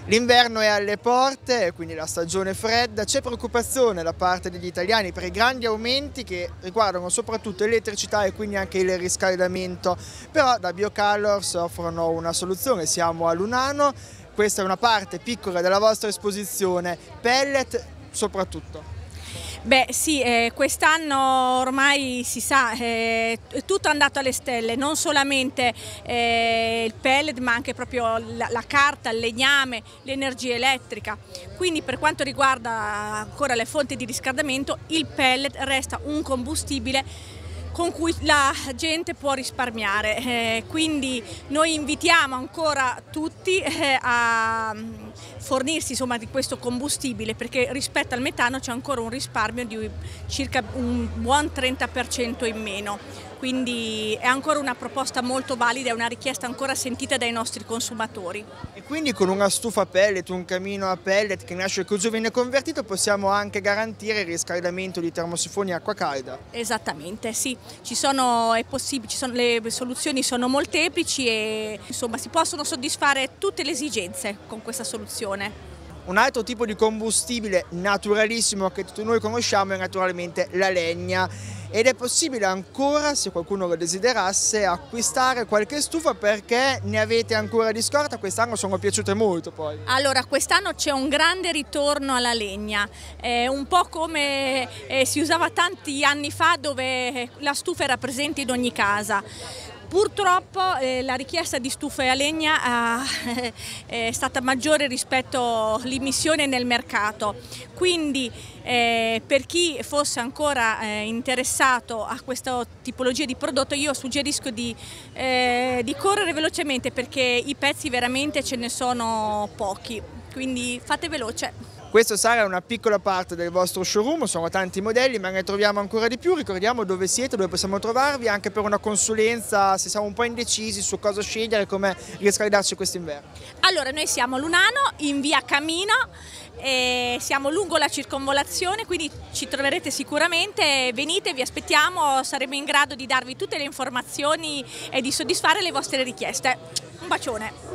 L'inverno è alle porte, quindi la stagione fredda, c'è preoccupazione da parte degli italiani per i grandi aumenti che riguardano soprattutto l'elettricità e quindi anche il riscaldamento, però da Biocolors offrono una soluzione, siamo a Lunano, questa è una parte piccola della vostra esposizione, pellet soprattutto. Beh sì, quest'anno ormai si sa, è tutto andato alle stelle, non solamente il pellet ma anche proprio la carta, il legname, l'energia elettrica. Quindi per quanto riguarda ancora le fonti di riscaldamento, il pellet resta un combustibile con cui la gente può risparmiare, quindi noi invitiamo ancora tutti a fornirsi insomma, di questo combustibile, perché rispetto al metano c'è ancora un risparmio di circa un buon 30% in meno, quindi è ancora una proposta molto valida, è una richiesta ancora sentita dai nostri consumatori. E quindi con una stufa a pellet, un camino a pellet che nasce così viene convertito, possiamo anche garantire il riscaldamento di termosifoni e acqua calda? Esattamente, sì, le soluzioni sono molteplici e insomma si possono soddisfare tutte le esigenze con questa soluzione. Un altro tipo di combustibile naturalissimo che tutti noi conosciamo è naturalmente la legna ed è possibile ancora, se qualcuno lo desiderasse, acquistare qualche stufa perché ne avete ancora di scorta, quest'anno sono piaciute molto poi. Allora, quest'anno c'è un grande ritorno alla legna, un po' come si usava tanti anni fa dove la stufa era presente in ogni casa. Purtroppo la richiesta di stufe a legna è stata maggiore rispetto all'immissione nel mercato, quindi per chi fosse ancora interessato a questa tipologia di prodotto io suggerisco di correre velocemente perché i pezzi veramente ce ne sono pochi, quindi fate veloce. Questo sarà una piccola parte del vostro showroom, sono tanti modelli ma ne troviamo ancora di più, ricordiamo dove siete, dove possiamo trovarvi anche per una consulenza se siamo un po' indecisi su cosa scegliere e come riscaldarci quest'inverno. Allora noi siamo a Lunano in via Camino, siamo lungo la circonvolazione quindi ci troverete sicuramente, venite, vi aspettiamo, saremo in grado di darvi tutte le informazioni e di soddisfare le vostre richieste. Un bacione!